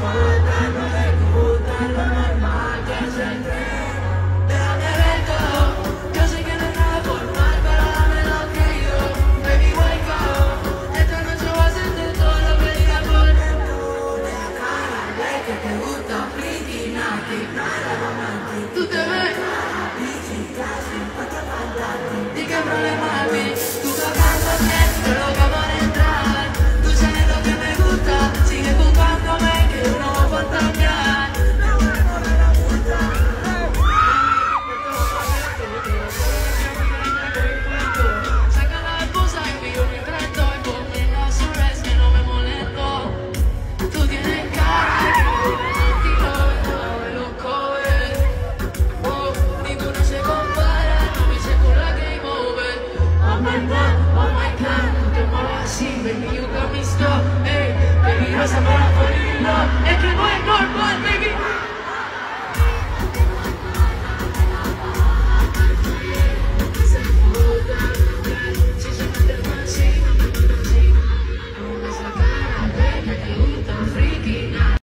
Tú te ves y quebro le mami. Tú tocando siempre loca por entrar. Tú sabes lo que me gusta. Sigue buscándome que yo no voy a fantasear. Saca la excusa que yo me enfrento y ponme la surres que no me molesto. Tú tienes cara que me loco. Ninguno se compara, no me sé con la game over. Oh my God, no te muevas así, baby, you got me stuck. Hey, peligrosa para morirlo.